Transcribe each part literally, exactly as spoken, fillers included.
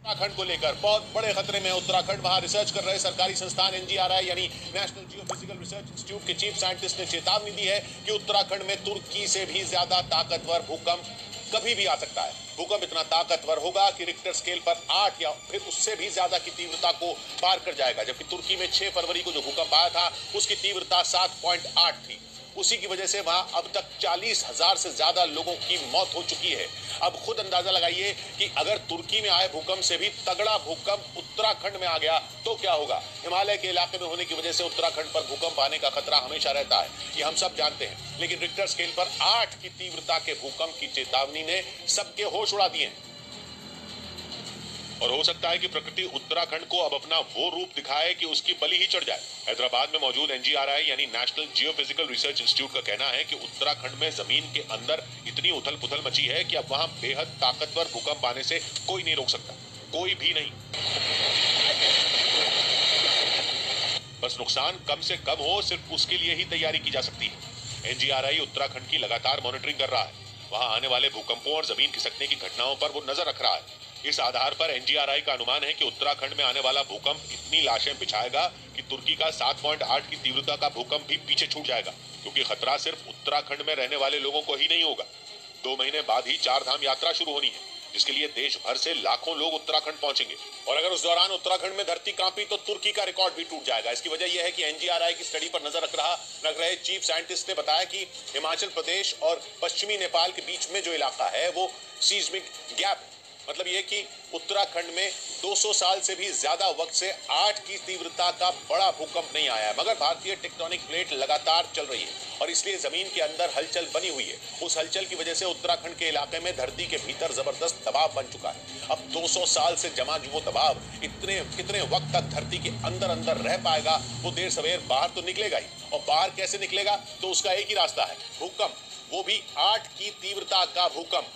उत्तराखंड को लेकर बहुत बड़े खतरे में उत्तराखंड। वहां रिसर्च कर रहे सरकारी संस्थान एन जी आर आई यानी नेशनल जियोफिजिकल रिसर्च इंस्टीट्यूट के चीफ साइंटिस्ट ने चेतावनी दी है कि उत्तराखंड में तुर्की से भी ज्यादा ताकतवर भूकंप कभी भी आ सकता है। भूकंप इतना ताकतवर होगा कि रिक्टर स्केल पर आठ या फिर उससे भी ज्यादा की तीव्रता को पार कर जाएगा, जबकि तुर्की में छह फरवरी को जो भूकंप आया था उसकी तीव्रता सात पॉइंट आठ थी। उसी की वजह से वहां अब तक चालीस हजार से ज्यादा लोगों की मौत हो चुकी है। अब खुद अंदाजा लगाइए कि अगर तुर्की में आए भूकंप से भी तगड़ा भूकंप उत्तराखंड में आ गया तो क्या होगा। हिमालय के इलाके में होने की वजह से उत्तराखंड पर भूकंप आने का खतरा हमेशा रहता है, ये हम सब जानते हैं, लेकिन रिक्टर स्केल पर आठ की तीव्रता के भूकंप की चेतावनी ने सबके होश उड़ा दिए। और हो सकता है कि प्रकृति उत्तराखंड को अब अपना वो रूप दिखाए कि उसकी बलि ही चढ़ जाए। हैदराबाद में मौजूद एन जी आर आई यानी नेशनल जियोफिजिकल रिसर्च इंस्टीट्यूट का कहना है कि उत्तराखंड में जमीन के अंदर इतनी उथल पुथल मची है कि अब वहां बेहद ताकतवर भूकंप आने से कोई नहीं रोक सकता, कोई भी नहीं। बस नुकसान कम से कम हो, सिर्फ उसके लिए ही तैयारी की जा सकती है। N G R I Uttarakhand की लगातार मॉनिटरिंग कर रहा है। वहां आने वाले भूकंपों और जमीन खिसकने की घटनाओं पर वो नजर रख रहा है। इस आधार पर एन जी आर आई का अनुमान है कि उत्तराखंड में आने वाला भूकंप इतनी लाशें बिछाएगा कि तुर्की का सात पॉइंट आठ की तीव्रता का भूकंप भी पीछे छूट जाएगा, क्योंकि खतरा सिर्फ उत्तराखंड में रहने वाले लोगों को ही नहीं होगा। दो महीने बाद ही चार धाम यात्रा शुरू होनी है, जिसके लिए देश भर से लाखों लोग उत्तराखंड पहुंचेंगे। और अगर उस दौरान उत्तराखंड में धरती कांपी तो तुर्की का रिकॉर्ड भी टूट जाएगा। इसकी वजह यह है कि एन जी आर आई की स्टडी पर नजर रख रहा रख रहे चीफ साइंटिस्ट ने बताया कि हिमाचल प्रदेश और पश्चिमी नेपाल के बीच में जो इलाका है वो सीस्मिक गैप, मतलब यह कि उत्तराखंड में दो सौ साल से भी ज्यादा वक्त से आठ की तीव्रता का बड़ा भूकंप नहीं आया है, मगर भारतीय टेक्टोनिक प्लेट लगातार चल रही है और इसलिए जमीन के अंदर हलचल बनी हुई है। उस हलचल की वजह से उत्तराखंड के इलाके में धरती के भीतर जबरदस्त दबाव बन चुका है। अब दो सौ साल से जमा वो दबाव इतने कितने वक्त तक धरती के अंदर अंदर रह पाएगा, वो देर सवेर बाहर तो निकलेगा ही। और बाहर कैसे निकलेगा, तो उसका एक ही रास्ता है, भूकंप, वो भी आठ की तीव्रता का भूकंप।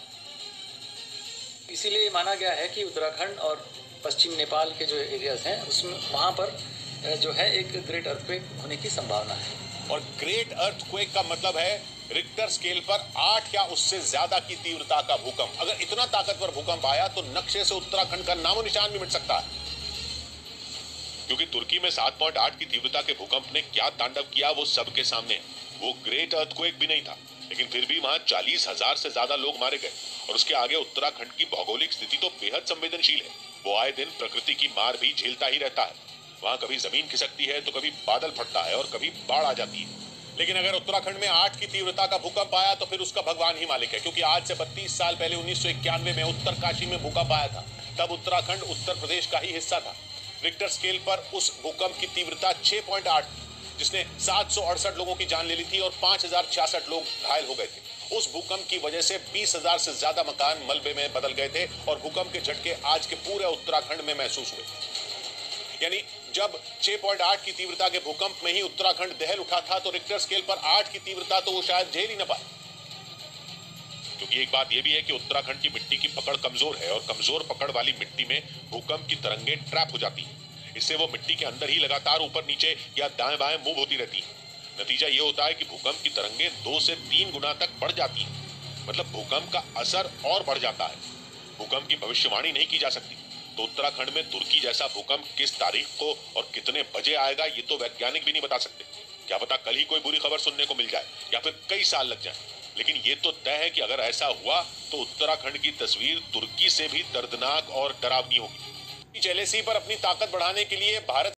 इसीलिए माना गया है कि उत्तराखंड और पश्चिम नेपाल के जो एरियाज हैं उसमें वहाँ पर जो है एक ग्रेट अर्थक्वेक होने की संभावना है। और ग्रेट अर्थक्वेक का मतलब है रिक्टर स्केल पर आठ या उससे ज्यादा की तीव्रता का भूकंप। अगर इतना ताकतवर भूकंप आया तो नक्शे से उत्तराखंड का नामो निशान भी मिट सकता है, क्योंकि तुर्की में सात पॉइंट आठ की तीव्रता के भूकंप ने क्या तांडव किया वो सबके सामने है। वो ग्रेट अर्थक्वेक भी नहीं था, लेकिन फिर भी वहां चालीस हजार से ज्यादा लोग मारे गए। और उसके आगे उत्तराखंड की भौगोलिक स्थिति तो बेहद संवेदनशील है। वो आए दिन प्रकृति की मार भी झेलता ही रहता है। वहां कभी जमीन खिसकती है तो कभी बादल फटता है और कभी बाढ़ आ जाती है। लेकिन अगर उत्तराखंड में आठ की तीव्रता का भूकंप आया तो फिर उसका भगवान ही मालिक है, क्योंकि आज से बत्तीस साल पहले उन्नीस सौ इक्यानवे में उत्तरकाशी में भूकंप आया था। तब उत्तराखंड उत्तर प्रदेश का ही हिस्सा था। रिक्टर स्केल पर उस भूकंप की तीव्रता छह पॉइंट आठ थी, जिसने सात सौ अड़सठ लोगों की जान ले ली थी और पांच हजार छियासठ लोग घायल हो गए थे। उस भूकंप की वजह से बीस हजार से ज्यादा मकान मलबे में बदल गए थे और भूकंप के झटके आज के पूरे उत्तराखंड में महसूस हुए। यानी जब छह पॉइंट आठ की तीव्रता के भूकंप में ही उत्तराखंड दहल उठा था तो रिक्टर स्केल पर आठ की तीव्रता तो वो शायद झेल ही न पाए। क्योंकि एक बात यह भी है कि उत्तराखंड की मिट्टी की पकड़ कमजोर है और कमजोर पकड़ वाली मिट्टी में भूकंप की तरंगें ट्रैप हो जाती है। इससे वो मिट्टी के अंदर ही लगातार ऊपर नीचे या दाएं बाएं मूव होती रहती है। नतीजा ये होता है कि भूकंप की तरंगें दो से तीन गुना तक बढ़ जाती हैं, मतलब भूकंप का असर और बढ़ जाता है। भूकंप की भविष्यवाणी नहीं की जा सकती, तो उत्तराखंड में तुर्की जैसा भूकंप किस तारीख को और कितने बजे आएगा ये तो वैज्ञानिक भी नहीं बता सकते। क्या पता कल ही कोई बुरी खबर सुनने को मिल जाए या फिर कई साल लग जाए। लेकिन ये तो तय है कि अगर ऐसा हुआ तो उत्तराखंड की तस्वीर तुर्की से भी दर्दनाक और डरावनी होगी। एल ए सी पर अपनी ताकत बढ़ाने के लिए भारत